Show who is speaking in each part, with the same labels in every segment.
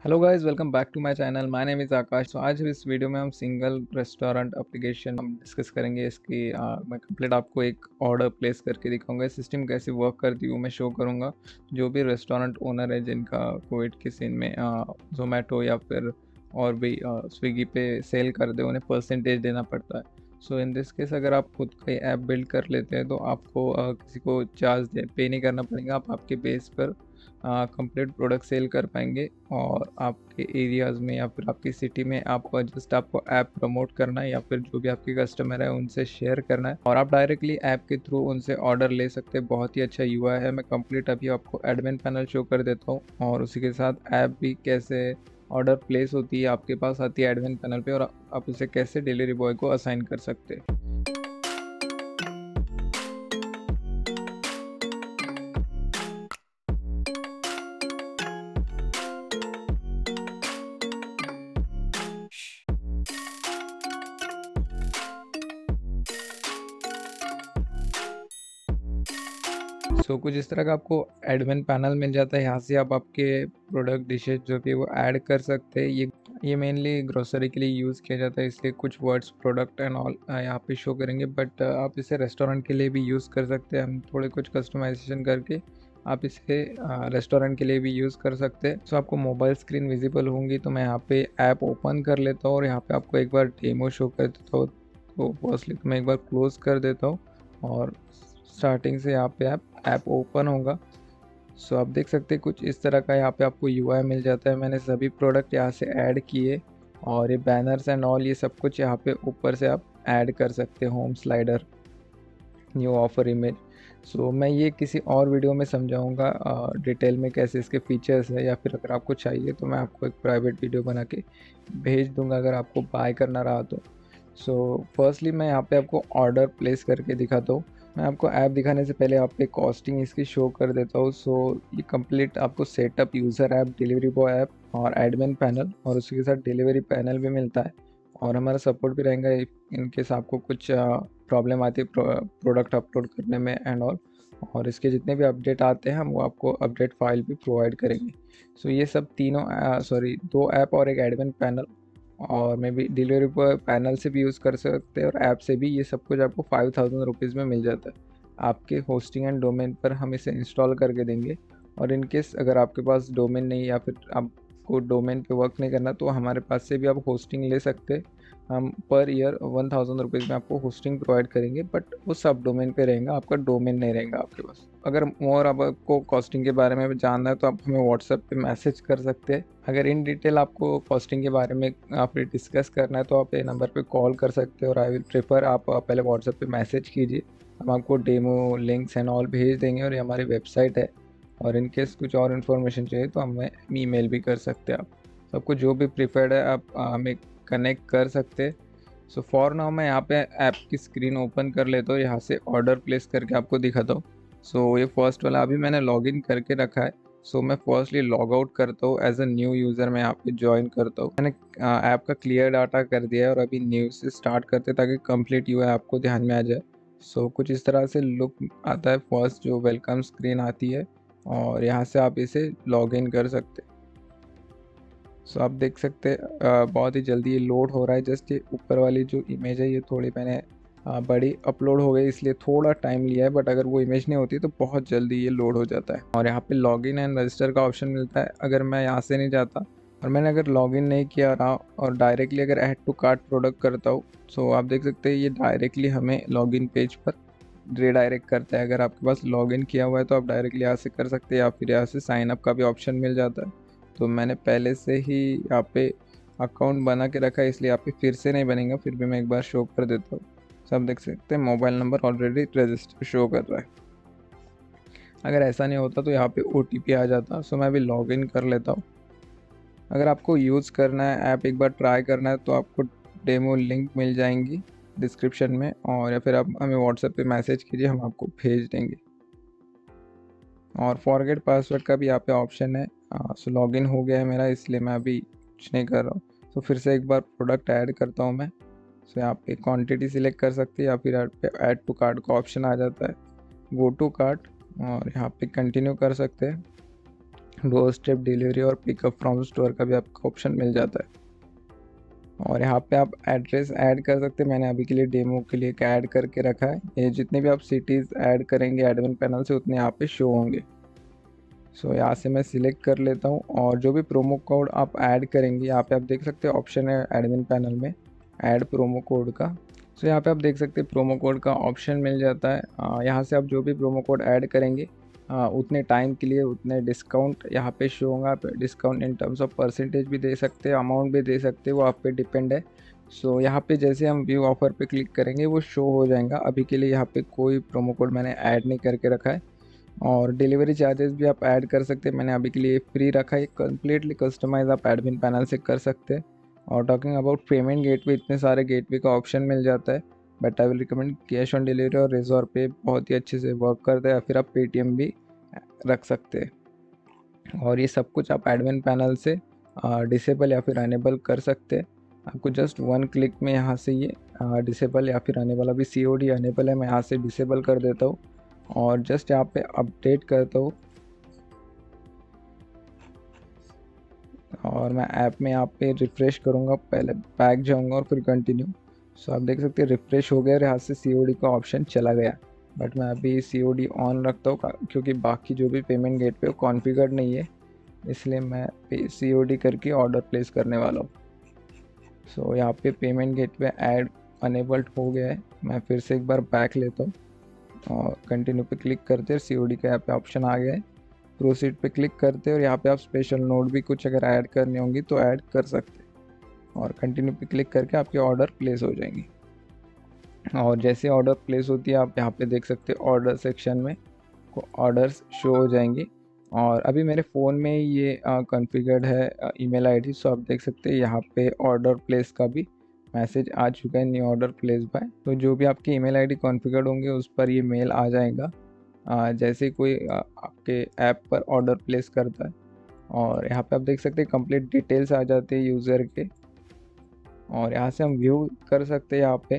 Speaker 1: Hello guys, welcome back to my channel. My name is Aakash. तो आज इस वीडियो में हम सिंगल रेस्टोरेंट एप्लीकेशन हम डिस्कस करेंगे। इसकी मैं कंप्लीट आपको एक ऑर्डर प्लेस करके दिखाऊंगा। सिस्टम कैसे वर्क करती है वो मैं शो करूंगा। जो भी रेस्टोरेंट ओनर है जिनका कोविड के सीन में जोमेटो या फिर और भी स्विगी पे सेल कर दे, उन्हें परसेंटेज देना पड़ता है। सो इन दिस केस अगर आप खुद का ऐप बिल्ड कर लेते हैं तो आपको किसी को चार्ज पे नहीं करना पड़ेगा। आप आपके बेस पर कंप्लीट प्रोडक्ट सेल कर पाएंगे और आपके एरियाज़ में या फिर आपकी सिटी में आप जस्ट आपको ऐप प्रमोट करना है या फिर जो भी आपके कस्टमर है उनसे शेयर करना है और आप डायरेक्टली ऐप के थ्रू उनसे ऑर्डर ले सकते हैं। बहुत ही अच्छा यूआई है। मैं कंप्लीट अभी आपको एडमिन पैनल शो कर देता हूँ और उसी के साथ ऐप भी कैसे ऑर्डर प्लेस होती है आपके पास आती है एडमिन पैनल पे और आप उसे कैसे डिलीवरी बॉय को असाइन कर सकते हैं। कुछ इस तरह का आपको एडमिन पैनल मिल जाता है। यहाँ से आप आपके प्रोडक्ट डिशेज जो भी वो ऐड कर सकते हैं। ये मेनली ग्रोसरी के लिए यूज़ किया जाता है, इसलिए कुछ वर्ड्स प्रोडक्ट एंड ऑल यहाँ पे शो करेंगे, बट आप इसे रेस्टोरेंट के लिए भी यूज़ कर सकते हैं। हम थोड़े कुछ कस्टमाइजेशन करके आप इसे रेस्टोरेंट के लिए भी यूज़ कर सकते हैं। सो आपको मोबाइल स्क्रीन विजिबल होंगी तो मैं यहाँ पे ऐप ओपन कर लेता हूँ और यहाँ पे आपको एक बार डेमो शो कर देता हूँ। तो फर्स्टली तो मैं एक बार क्लोज कर देता हूँ और स्टार्टिंग से यहाँ पे ऐप ओपन होगा। सो आप देख सकते हैं कुछ इस तरह का यहाँ पे आपको यूआई मिल जाता है। मैंने सभी प्रोडक्ट यहाँ से ऐड किए और ये बैनर्स एंड ऑल ये सब कुछ यहाँ पे ऊपर से आप ऐड कर सकते हैं। Home slider, new offer image. So मैं ये किसी और वीडियो में समझाऊंगा डिटेल में कैसे इसके फीचर्स है, या फिर अगर आपको चाहिए तो मैं आपको एक प्राइवेट वीडियो बना के भेज दूंगा अगर आपको बाय करना रहा तो। सो फर्स्टली मैं यहाँ पे आपको ऑर्डर प्लेस करके दिखाता हूँ। मैं आपको ऐप दिखाने से पहले आप पे कॉस्टिंग इसकी शो कर देता हूँ। सो ये कंप्लीट आपको setup, user app, delivery boy app और एडमिन पैनल और उसके साथ डिलीवरी पैनल भी मिलता है और हमारा सपोर्ट भी रहेगा इन केस आपको कुछ प्रॉब्लम आती है प्रोडक्ट अपलोड करने में एंड ऑल। और इसके जितने भी अपडेट आते हैं हम वो आपको अपडेट फाइल भी प्रोवाइड करेंगे। सो ये सब तीनों दो ऐप और एक एडमिन पैनल और मे बी डिलीवरी पैनल से भी यूज़ कर सकते हैं और ऐप से भी, ये सब कुछ आपको 5000 रुपीज़ में मिल जाता है। आपके होस्टिंग एंड डोमेन पर हम इसे इंस्टॉल करके देंगे और इन केस अगर आपके पास डोमेन नहीं या फिर आपको डोमेन पे वर्क नहीं करना तो हमारे पास से भी आप होस्टिंग ले सकते हैं। हम पर ईयर 1000 रुपीज़ में आपको होस्टिंग प्रोवाइड करेंगे, बट वो सब डोमेन पे रहेगा, आपका डोमेन नहीं रहेगा आपके पास। अगर मोर आपको कॉस्टिंग के बारे में जानना है तो आप हमें व्हाट्सएप पे मैसेज कर सकते हैं। अगर इन डिटेल आपको कॉस्टिंग के बारे में आप डिस्कस करना है तो आप ये नंबर पे कॉल कर सकते हो और आई विल प्रेफर आप पहले व्हाट्सएप पे मैसेज कीजिए। हम आपको डेमो लिंक्स एंड ऑल भेज देंगे और ये हमारी वेबसाइट है। और इन केस कुछ और इन्फॉर्मेशन चाहिए तो हमें ईमेल भी कर सकते हैं आप। तो आपको जो भी प्रिफर्ड है आप हमें कनेक्ट कर सकते हैं। सो फॉर नाउ मैं यहाँ पे ऐप की स्क्रीन ओपन कर लेता हूँ, यहाँ से ऑर्डर प्लेस करके आपको दिखाता हूँ। सो ये फर्स्ट वाला अभी मैंने लॉगिन करके रखा है। सो मैं फर्स्टली लॉग आउट करता हूँ, एज अ न्यू यूज़र मैं यहाँ पे ज्वाइन करता हूँ। मैंने ऐप का क्लियर डाटा कर दिया है और अभी न्यू से स्टार्ट करते ताकि कंप्लीट यूआई आपको ध्यान में आ जाए। सो कुछ इस तरह से लुक आता है फर्स्ट जो वेलकम स्क्रीन आती है और यहाँ से आप इसे लॉग इन कर सकते हैं। सो आप देख सकते हैं बहुत ही जल्दी ये लोड हो रहा है। जस्ट ये ऊपर वाली जो इमेज है ये थोड़ी मैंने बड़ी अपलोड हो गई इसलिए थोड़ा टाइम लिया है, बट अगर वो इमेज नहीं होती तो बहुत जल्दी ये लोड हो जाता है। और यहाँ पे लॉगिन एंड रजिस्टर का ऑप्शन मिलता है। अगर मैं यहाँ से नहीं जाता और मैंने अगर लॉगिन नहीं किया रहा और डायरेक्टली अगर ऐड टू कार्ट प्रोडक्ट करता हूँ, सो आप देख सकते हैं ये डायरेक्टली हमें लॉगिन पेज पर रिडायरेक्ट करता है। अगर आपके पास लॉगिन किया हुआ है तो आप डायरेक्टली यहाँ से कर सकते हैं या फिर यहाँ से साइन अप का भी ऑप्शन मिल जाता है। तो मैंने पहले से ही यहाँ पे अकाउंट बना के रखा है इसलिए यहाँ पे फिर से नहीं बनेगा, फिर भी मैं एक बार शो कर देता हूँ। सब देख सकते हैं mobile number already register show कर रहा है। अगर ऐसा नहीं होता तो यहाँ पे OTP आ जाता। सो मैं अभी लॉगिन कर लेता हूँ। अगर आपको यूज़ करना है ऐप, एक बार ट्राई करना है तो आपको डेमो लिंक मिल जाएंगी डिस्क्रिप्शन में और या फिर आप हमें व्हाट्सएप पे मैसेज कीजिए, हम आपको भेज देंगे। और फॉरगेट पासवर्ड का भी यहाँ पे ऑप्शन है। सो लॉगिन हो गया है मेरा इसलिए मैं अभी कुछ नहीं कर रहा हूँ। तो फिर से एक बार प्रोडक्ट ऐड करता हूँ मैं। सो यहाँ पे क्वांटिटी सिलेक्ट कर सकते हैं या फिर यहाँ पे ऐड टू कार्ट का ऑप्शन आ जाता है, गो टू कार्ट, और यहाँ पे कंटिन्यू कर सकते हैं। डोर स्टेप डिलीवरी और पिकअप फ्रॉम स्टोर का भी आपको ऑप्शन मिल जाता है। और यहाँ पे आप एड्रेस ऐड कर सकते हैं। मैंने अभी के लिए डेमो के लिए ऐड करके रखा है। ये जितने भी आप सिटीज़ ऐड करेंगे एडमिन पैनल से उतने यहाँ पे शो होंगे। सो यहाँ से मैं सिलेक्ट कर लेता हूँ और जो भी प्रोमो कोड आप ऐड करेंगे यहाँ पे आप देख सकते हैं ऑप्शन है एडमिन पैनल में ऐड प्रोमो कोड का। सो यहाँ पे आप देख सकते हैं प्रोमो कोड का ऑप्शन मिल जाता है। यहाँ से आप जो भी प्रोमो कोड ऐड करेंगे उतने टाइम के लिए उतने डिस्काउंट यहाँ पे शो होगा। आप discount in terms of percentage भी दे सकते हैं, अमाउंट भी दे सकते हैं, वो आप पे डिपेंड है। सो यहाँ पे जैसे हम व्यू ऑफर पे क्लिक करेंगे वो शो हो जाएगा। अभी के लिए यहाँ पे कोई प्रोमो कोड मैंने ऐड नहीं करके रखा है। और डिलीवरी चार्जेस भी आप ऐड कर सकते हैं, मैंने अभी के लिए फ्री रखा है। कम्प्लीटली कस्टमाइज आप एडमिन पैनल से कर सकते हैं। और टॉकिंग अबाउट पेमेंट गेटवे, इतने सारे गेटवे का ऑप्शन मिल जाता है, but I will recommend cash on delivery और रिजॉर पे बहुत ही अच्छे से वर्क करता है, या फिर आप पेटीएम भी रख सकते हैं। और ये सब कुछ आप एडमिन पैनल से डिसेबल या फिर अनेबल कर सकते हैं। आपको जस्ट वन क्लिक में यहाँ से ये डिसेबल या फिर अनेबल, अभी COD अनेबल है, मैं यहाँ से डिसेबल कर देता हूँ और जस्ट यहाँ पे अपडेट करता हूँ। और मैं ऐप में यहाँ पे रिफ़्रेश करूँगा, पहले बैक जाऊँगा और फिर कंटिन्यू। सो आप देख सकते हैं रिफ़्रेश हो गया और यहाँ से COD का ऑप्शन चला गया, बट मैं अभी COD ऑन रखता हूँ क्योंकि बाकी जो भी पेमेंट गेटवे कॉन्फ़िगर्ड नहीं है, इसलिए मैं COD करके ऑर्डर प्लेस करने वाला हूँ। सो यहाँ पे पेमेंट गेटवे ऐड अनेबल्ड हो गया है। मैं फिर से एक बार बैक लेता हूँ और कंटिन्यू पे क्लिक करते हैं, COD का यहाँ पे ऑप्शन आ गया है। प्रोसीड पे क्लिक करते हैं और यहाँ पे आप स्पेशल नोट भी कुछ अगर ऐड करनी होंगी तो ऐड कर सकते हैं। और कंटिन्यू पे क्लिक करके आपके ऑर्डर प्लेस हो जाएंगे। और जैसे ऑर्डर प्लेस होती है आप यहाँ पे देख सकते हैं ऑर्डर सेक्शन में ऑर्डर्स शो हो जाएंगे। और अभी मेरे फ़ोन में ये कॉन्फ़िगर्ड है ईमेल आईडी, सो आप देख सकते हैं यहाँ पे ऑर्डर प्लेस का भी मैसेज आ चुका है, न्यू ऑर्डर प्लेस बाय। तो जो भी आपकी ईमेल आईडी कॉन्फ़िगर्ड होंगे उस पर ये मेल आ जाएगा जैसे कोई आपके ऐप पर ऑर्डर प्लेस करता है। और यहाँ पे आप देख सकते हैं कंप्लीट डिटेल्स आ जाते हैं यूज़र के। और यहाँ से हम व्यू कर सकते हैं यहाँ पे।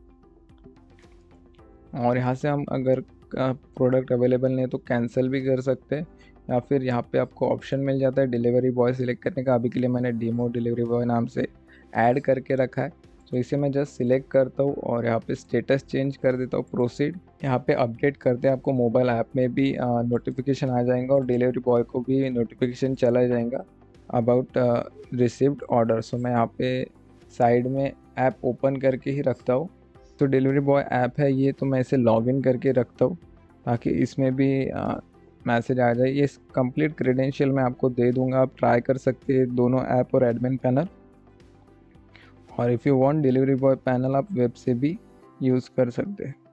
Speaker 1: और यहाँ से हम अगर प्रोडक्ट अवेलेबल नहीं है तो कैंसिल भी कर सकते हैं, या फिर यहाँ पे आपको ऑप्शन मिल जाता है डिलीवरी बॉय सिलेक्ट करने का। अभी के लिए मैंने डेमो डिलीवरी बॉय नाम से ऐड करके रखा है, तो इसे मैं जस्ट सिलेक्ट करता हूँ और यहाँ पे स्टेटस चेंज कर देता हूँ, प्रोसीड। यहाँ पे अपडेट करते हैं, आपको मोबाइल ऐप में भी नोटिफिकेशन आ जाएगा और डिलीवरी बॉय को भी नोटिफिकेशन चला जाएगा अबाउट रिसीव्ड ऑर्डर। सो मैं यहाँ पे साइड में ऐप ओपन करके ही रखता हूँ। तो डिलीवरी बॉय ऐप है ये, तो मैं इसे लॉगिन करके रखता हूँ ताकि इसमें भी मैसेज आ जाए। ये कंप्लीट क्रेडेंशियल मैं आपको दे दूंगा, आप ट्राई कर सकते हैं दोनों ऐप और एडमिन पैनल। और if you want delivery boy panel आप वेब से भी यूज़ कर सकते हैं।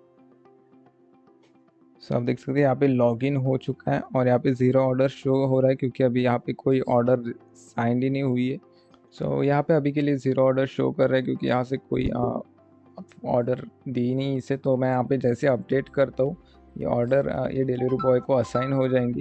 Speaker 1: सो आप देख सकते हैं यहाँ पे लॉगिन हो चुका है और यहाँ पे ज़ीरो ऑर्डर शो हो रहा है क्योंकि अभी यहाँ पे कोई ऑर्डर साइंड ही नहीं हुई है। सो यहाँ पे अभी के लिए ज़ीरो ऑर्डर शो कर रहा है क्योंकि यहाँ से कोई ऑर्डर दी नहीं इसे। तो मैं यहाँ पे जैसे अपडेट करता हूँ ये ऑर्डर ये डिलीवरी बॉय को असाइन हो जाएंगी।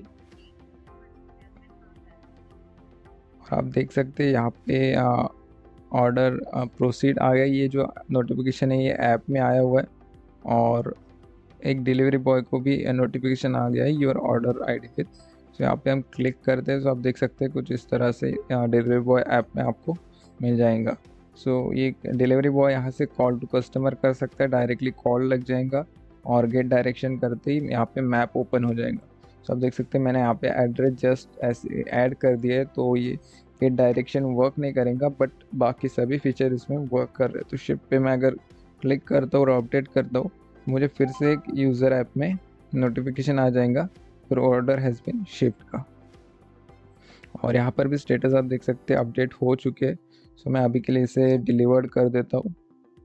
Speaker 1: और आप देख सकते हैं यहाँ पे ऑर्डर प्रोसीड आ गया। ये जो नोटिफिकेशन है ये ऐप में आया हुआ है और एक डिलीवरी बॉय को भी नोटिफिकेशन आ गया है योर ऑर्डर आईडी पे। तो यहाँ पे हम क्लिक करते हैं तो आप देख सकते हैं कुछ इस तरह से डिलीवरी बॉय ऐप में आपको मिल जाएगा। सो ये डिलीवरी बॉय यहाँ से कॉल टू कस्टमर कर सकता है, डायरेक्टली कॉल लग जाएगा और गेट डायरेक्शन करते ही यहाँ पे मैप ओपन हो जाएगा। सो आप देख सकते हैं मैंने यहाँ पे एड्रेस जस्ट ऐसे ऐड कर दिया है, तो ये गेट डायरेक्शन वर्क नहीं करेगा बट बाकी सभी फीचर इसमें वर्क कर रहे हैं। तो शिप पे मैं अगर क्लिक करता हूँ और अपडेट करता हूँ मुझे फिर से एक यूज़र ऐप में नोटिफिकेशन आ जाएगा फिर ऑर्डर हैज़ बीन शिफ्ट का। और यहाँ पर भी स्टेटस आप देख सकते हैं अपडेट हो चुके हैं। सो मैं अभी के लिए इसे डिलीवर्ड कर देता हूँ।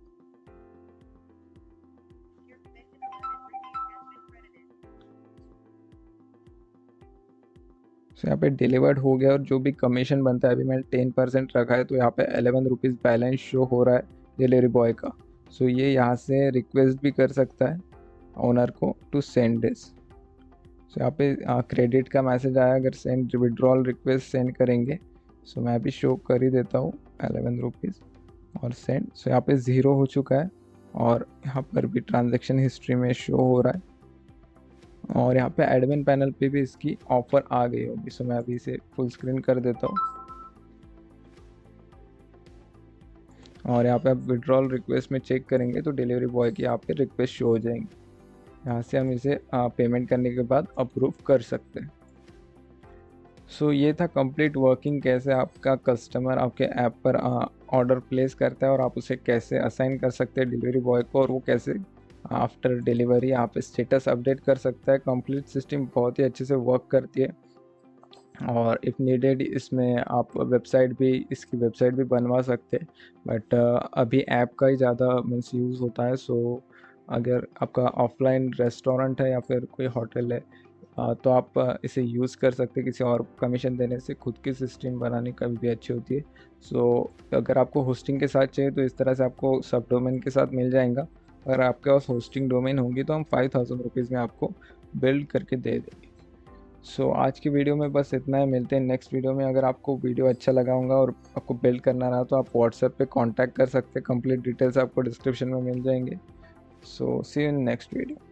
Speaker 1: सो यहाँ पे डिलीवर्ड हो गया और जो भी कमीशन बनता है अभी मैंने 10% रखा है, तो यहाँ पे 11 रुपीज़ बैलेंस शो हो रहा है डिलीवरी बॉय का। सो ये यहाँ से रिक्वेस्ट भी कर सकता है ओनर को टू सेंड दिस। सो यहाँ पे क्रेडिट का मैसेज आया, अगर सेंड विड्रॉल रिक्वेस्ट सेंड करेंगे। सो मैं अभी शो कर ही देता हूँ 11 रुपीज़ और सेंड। सो यहाँ पे ज़ीरो हो चुका है और यहाँ पर भी ट्रांजैक्शन हिस्ट्री में शो हो रहा है। और यहाँ पे एडमिन पैनल पे भी इसकी ऑफ़र आ गई होगी। सो मैं अभी इसे फुल स्क्रीन कर देता हूँ और यहाँ पे आप विड्रॉल रिक्वेस्ट में चेक करेंगे तो डिलीवरी बॉय की यहाँ पे रिक्वेस्ट शो हो जाएंगी। यहाँ से हम इसे पेमेंट करने के बाद अप्रूव कर सकते हैं। सो ये था कंप्लीट वर्किंग, कैसे आपका कस्टमर आपके ऐप पर ऑर्डर प्लेस करता है और आप उसे कैसे असाइन कर सकते हैं डिलीवरी बॉय को, और वो कैसे आफ्टर डिलीवरी आप स्टेटस अपडेट कर सकता है। कंप्लीट सिस्टम बहुत ही अच्छे से वर्क करती है और इफ़ नीडेड इसमें आप इसकी वेबसाइट भी बनवा सकते हैं, बट अभी ऐप का ही ज़्यादा मीन्स यूज़ होता है। सो अगर आपका ऑफलाइन रेस्टोरेंट है या फिर कोई होटल है तो आप इसे यूज़ कर सकते हैं। किसी और कमीशन देने से खुद की सिस्टम बनानी कभी भी अच्छी होती है। सो अगर आपको होस्टिंग के साथ चाहिए तो इस तरह से आपको सब डोमेन के साथ मिल जाएगा। अगर आपके पास होस्टिंग डोमेन होगी तो हम 5000 रुपीज़ में आपको बिल्ड करके दे देंगे। सो आज की वीडियो में बस इतना ही। मिलते हैं नेक्स्ट वीडियो में। अगर आपको वीडियो अच्छा लगा होगा और आपको बिल्ड करना रहा तो आप व्हाट्सएप पे कांटेक्ट कर सकते हैं। कंप्लीट डिटेल्स आपको डिस्क्रिप्शन में मिल जाएंगे। So see you in next video.